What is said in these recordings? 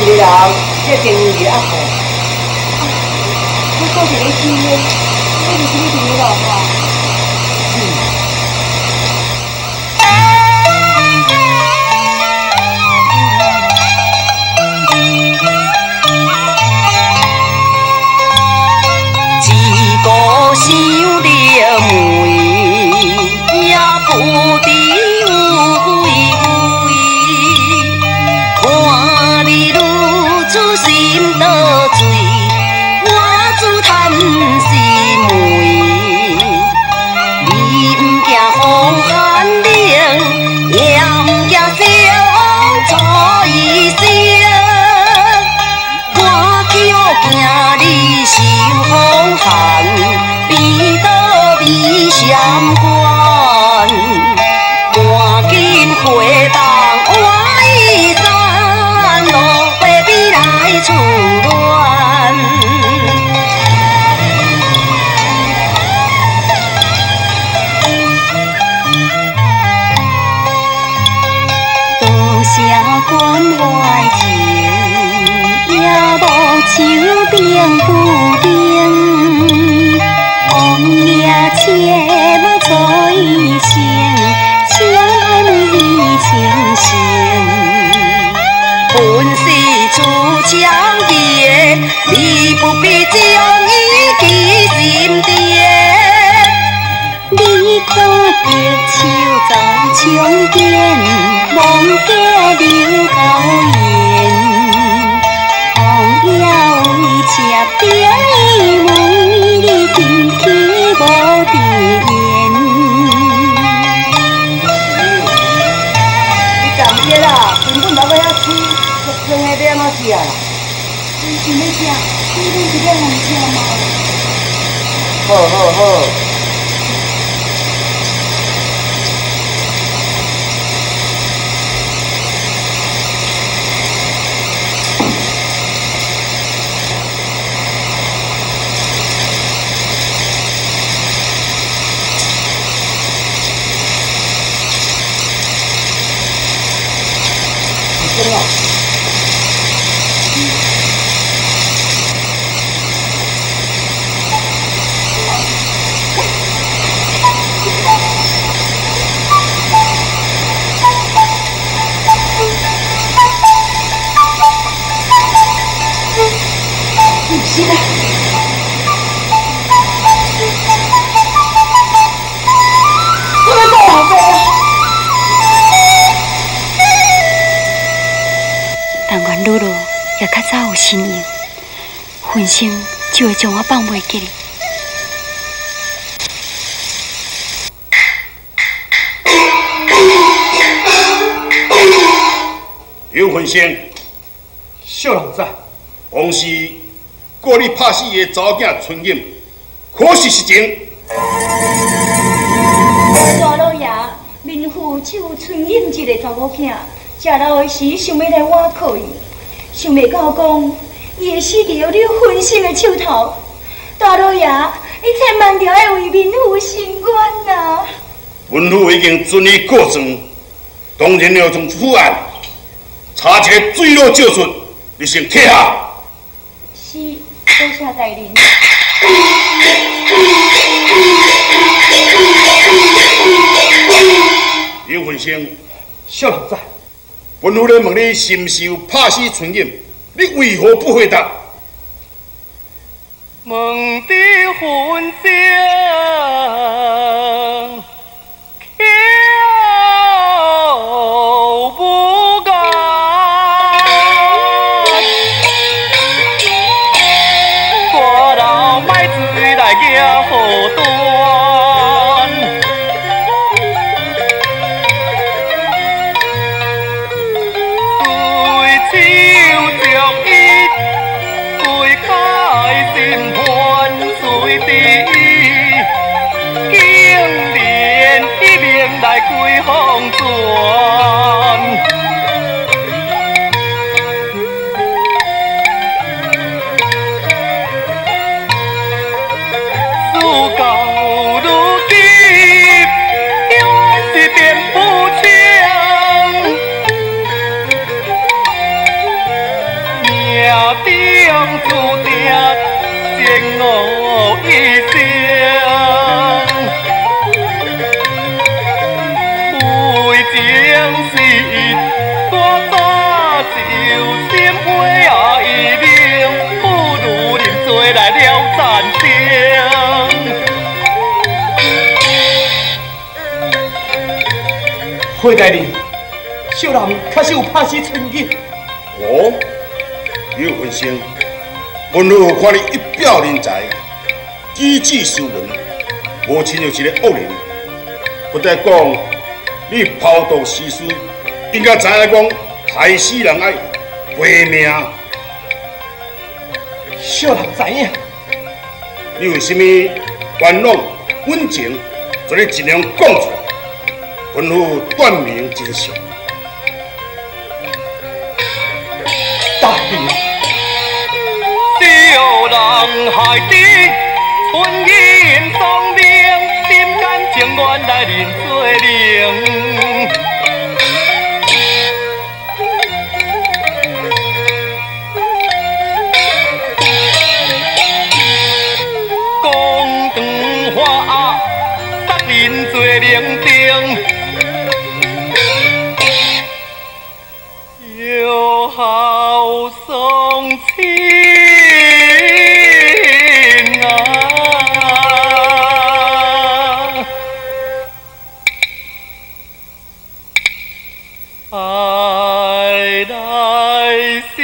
一个人，这电话是阿婆。 我到底咧听咧，我就是你伫咧老话。 一个想着妹，也不知有几回，看你露出心落水，我自叹心梅。你不惊风寒冷，也不惊小错一声，我叫惊你受风寒，变倒比相关，赶紧回房换衣衫，落花比来厝暖。多谢关怀情，也无手边不定，王爷切莫做一声，请你清醒。本是出墙边，你不必将伊记心底。你看着手走窗边，望家流高言。王爷为车边伊问你进去无伫言。 你站这啦，根本老尾遐吃，中下要安怎食啦？ 你想要食，你一定通吃吗？ 好好好。真的。是的。我来做老婆。 但愿露露也较早有心意，分身就会将我放袂记哩。 刘分身， 小人知， 王氏过你拍死个查某囝春影，可是实情。 大老爷，民妇只有春影一个查某囝，食老的时想要来挖靠伊，想袂到讲伊会死伫你分身的手头。大老爷，你千万着要为民妇伸冤呐！ 文府已经准你告状，当然要从此案查一个水落石出，你先退下。 是，多谢大人。 刘分身， 小人知。 文府咧问你是毋是有拍死春影，你为何不回答？ 问的分身。 死，多早就心灰啊意冷，不如饮醉来了战争。花大人，小人确实有拍死春景。 哦，你有分身，文武看你一表人才，机智斯文，无亲像一个恶人。不但讲你抛毒西施，应该知影讲害死人爱赔命。 小人知影。 你有啥物冤枉温情，就你尽量讲出来，吩咐断明真相。 大人，小人害得春烟丧命，心甘情愿来认罪人。讲长话杀人罪认定，有好送亲啊！爱来先。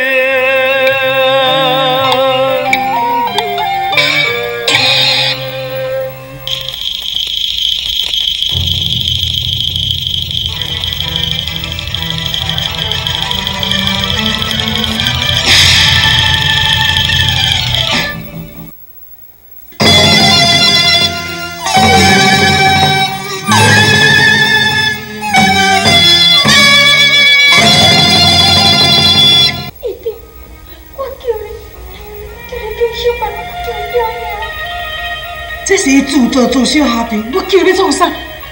这是自作自受下场，我叫你创啥？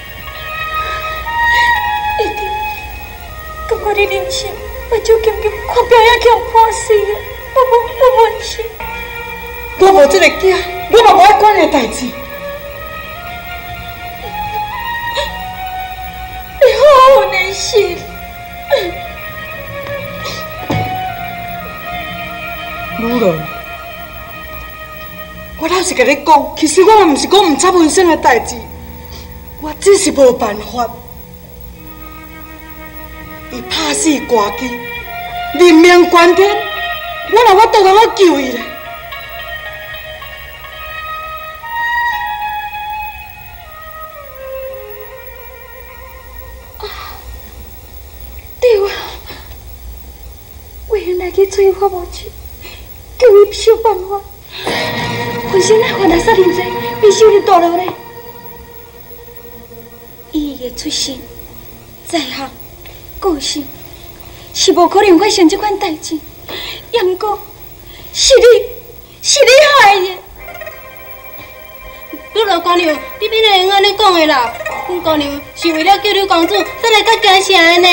一定，感觉你人生目睭金金，看表演去破死的，我完成。 我无这个囝，我嘛无爱管你的代志。 你好有耐心。 女人，我老实甲你讲，其实我嘛毋是讲毋插文生的代志，我只是无办法。伊拍死歌姬，人命关天，我若倒通我救伊咧。 对啊，为兄来去找法无去，叫伊想办法。浑身那犯了杀人罪，必须入大牢咧。伊的出身、在学、个性，是无可能发生这款代志。也毋过，是你害的。 你老姑娘，你免来用安尼讲的啦。阮姑娘是为了救你公主，才来甲惊啥的呢？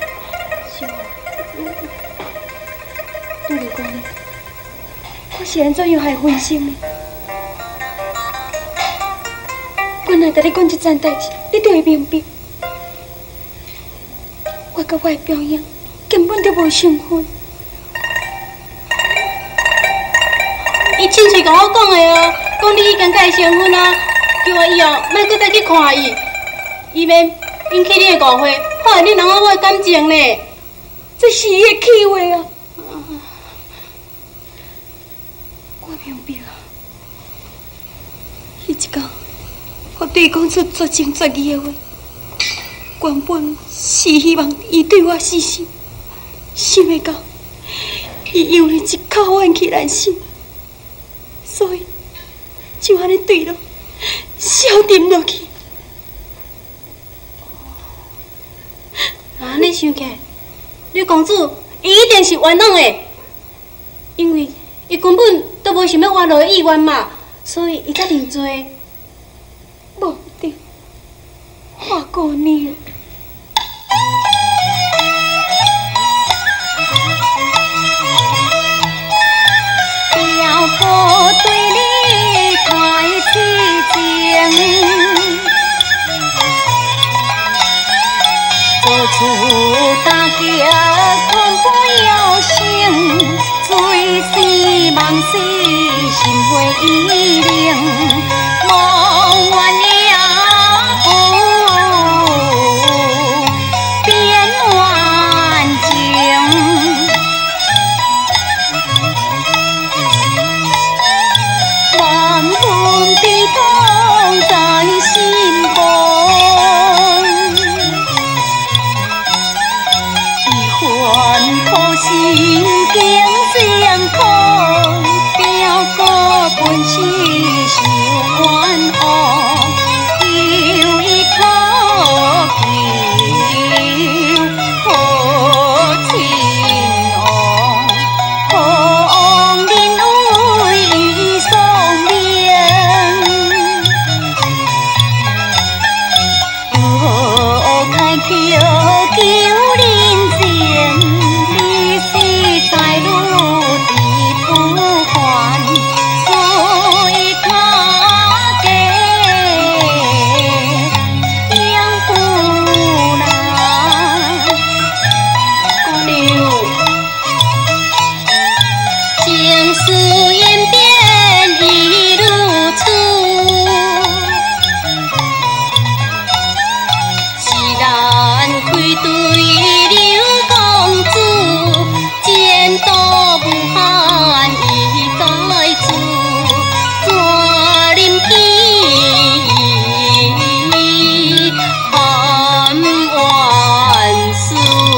对了，公，我是安怎样害分心的？我若甲你讲这件代志，你就会明白。我甲我的表演根本就无成分。 伊亲嘴甲我讲的哦，讲你已经甲伊成婚啊，叫我以后莫搁再去看伊，以免引起你的误会，害你两个我的感情呢。 这是伊的气话啊！我明白啊。迄一天，我对伊讲出绝情绝义的话，原本是希望伊对我死心，想袂到伊因为一口怨气难伸，所以就安尼对了，消沉落去。 安尼想起来，你公主伊一定是冤枉的，因为伊根本都无想要活落的意愿嘛，所以伊才认罪。 无对，花姑娘。 表哥对你太痴情， 处大家看不要醒，最是梦死心灰意冷，梦怨也不变幻境，万分悲痛在心中。心境相空，表哥本是受冤枉，求一讨求好亲王，好人为伊丧命，如何开口求人前？在路地不还，所以他给养不来。姑娘，情事演变已如此，既然愧对刘公主。见到武汉已在厝，怎忍气含冤诉？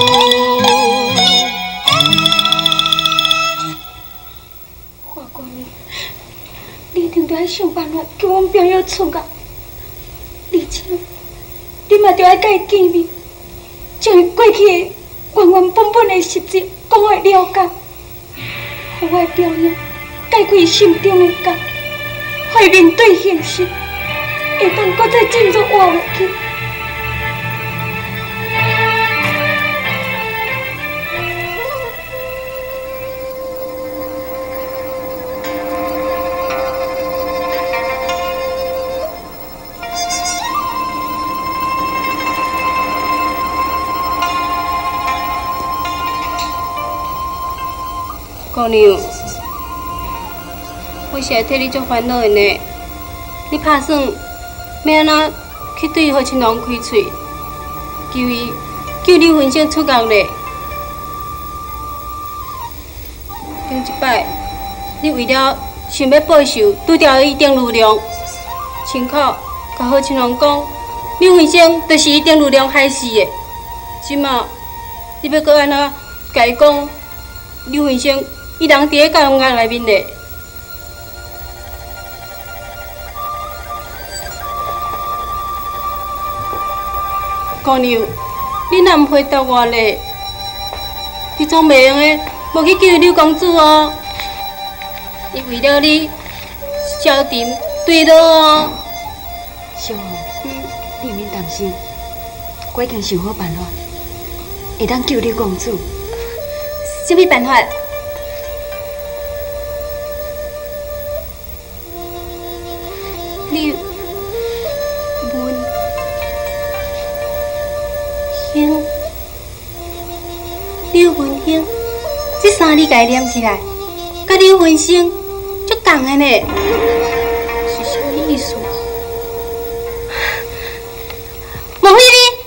花姑娘，你一定得想办法叫阮表友出啊！而且，你嘛着爱甲伊见面，将伊过去的原原本本的实质。讲互了解，互我表演解开心中的结，互面对现实，会当搁再振作活落去。 姑娘，我实在替你足烦恼的呢。你打算要安怎去对何亲王开嘴，救你分身出国嘞？顶一摆，你为了想要报仇，拄着伊丁如良，亲口甲何亲王讲，你分身就是伊丁如良害死的。即马你要搁安怎甲伊讲？你分身？伊人伫咧监狱内面咧，姑娘，你若毋回答我咧，你总袂用诶，无去救刘公主哦。伊为了你，消沉对落哦。 小红，你免担心，我已经想好办法，会当救刘公主。 什么办法？刘文兴，刘文兴，这三字概念起来，甲刘文生足共的呢，是啥物意思？莫非你？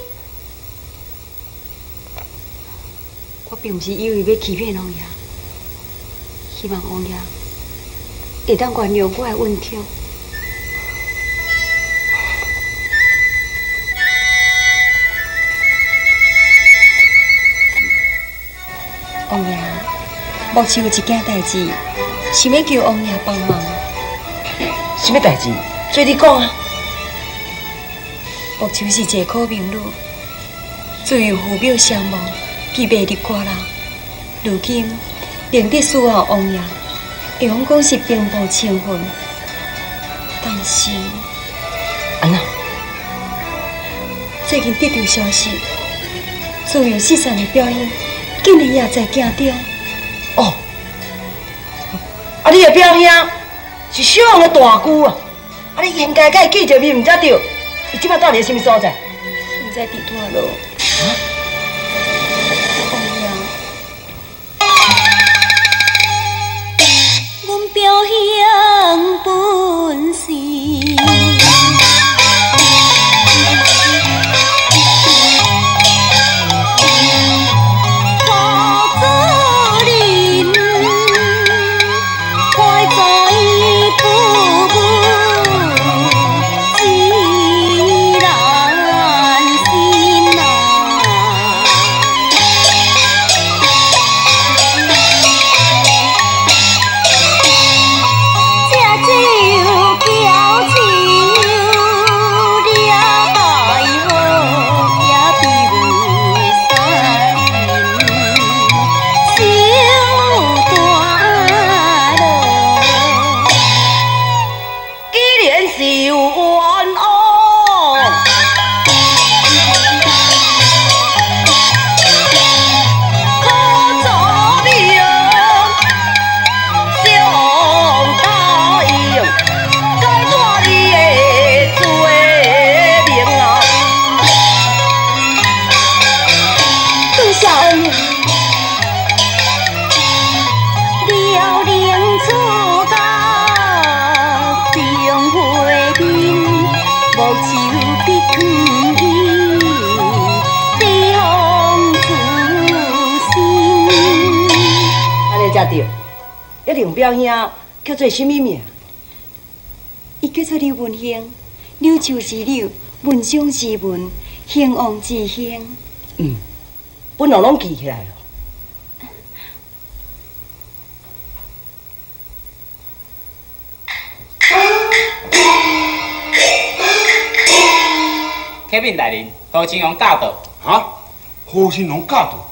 我并不是以为要欺骗王爷，希望王爷会当原谅我的冤屈。王爷，目前有一件代志，想要叫王爷帮忙。 什么代志？做你讲啊！ 目前是一个苦命女，自幼父母双亡，被卖入寡人。如今明得侍候王爷，会讲讲是平步青云，但是安那？ 最近得到消息，自幼失散的表演，竟然也在镜中。 哦，啊！你的表兄是小王的大姑啊！啊！你应该甲伊记着面，毋才对。伊即摆到底在什么所在？ 现在伫大路。 啊？ 少年，辽宁出家并会面，无愁必去意，悲风自心。 安尼才对，一定表兄叫做什么名？ 伊叫做刘文兴，柳树之柳，文章之文，兴旺之兴。 本来拢记起来了。 启禀大人，何清荣驾到。 哈？何新龙驾到？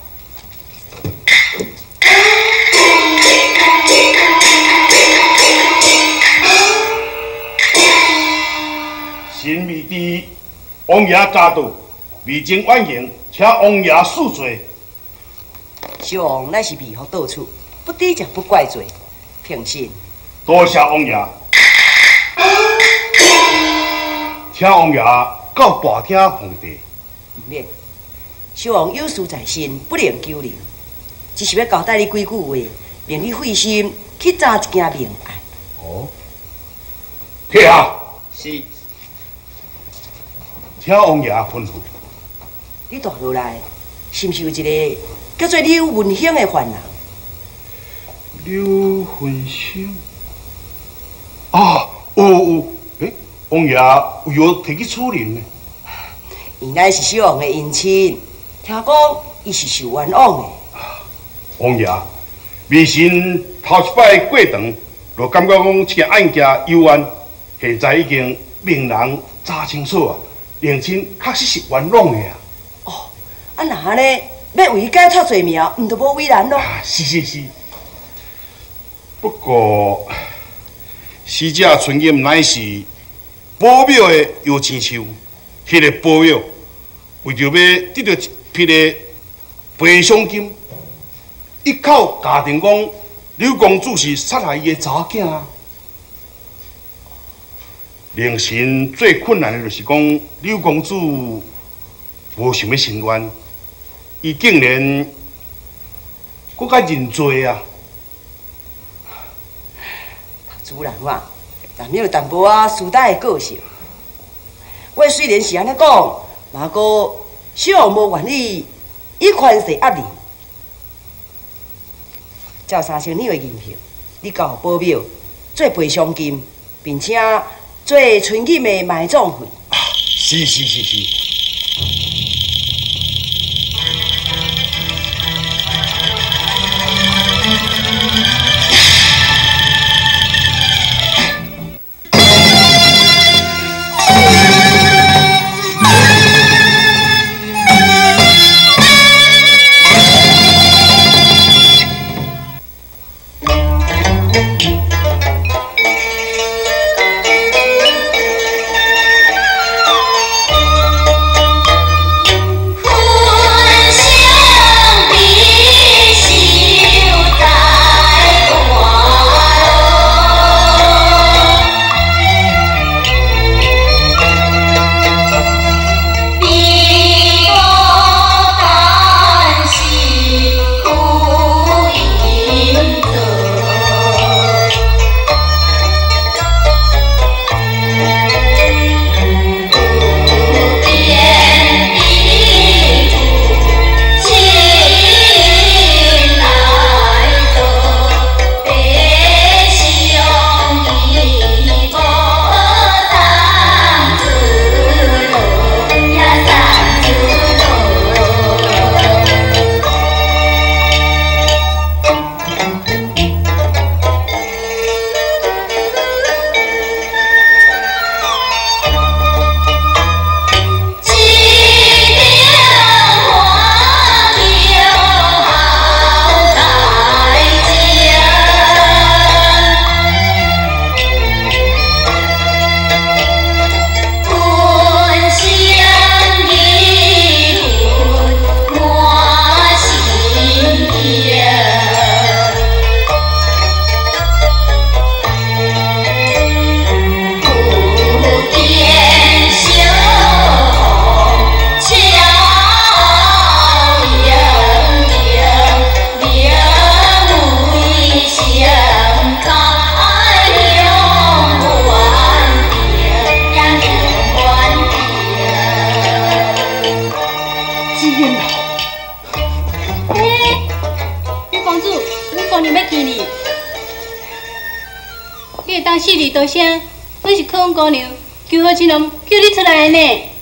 新密地王爷驾到，未经婉言，请王爷恕罪。 小王乃是未服到处，不抵就不怪罪，平信。 多谢王爷，请王爷到大厅奉地。 唔免，小王有事在身，不能久留，只是要交代你几句话，令你费心去查一件命案。 哦，客下， 是。 请王爷吩咐。 你大落来，是毋是有一个叫做刘文兴的犯人？ 刘文兴。啊，有，王爷为何提去处理呢？ 伊乃是小王的姻亲，听讲伊是受冤枉的。 王爷，微臣头一摆过堂，就感觉讲这件案件幽暗，现在已经明人查清楚啊，令亲确实是冤枉的啊。 哦，啊那安尼要为伊解脱罪名，毋就无为难咯。 是。不过，死者存银乃是保庙的摇钱树，迄个保庙为着要得到一批的赔偿金，一口假定讲刘公主是杀害伊的查囝啊。令臣最困难的就是讲刘公主无想要申冤，伊竟然搁甲认罪啊！ 主人话，但没有淡薄仔师大的个性。我虽然是安尼讲，嘛个小王无愿意以权势压你。照3000两的银票，你交保镖做赔偿金，并且做存金的埋葬费。 是。 玉公主，阮姑娘要见你。你会当四字多声，阮是可恩姑娘，求何青龙叫你出来呢？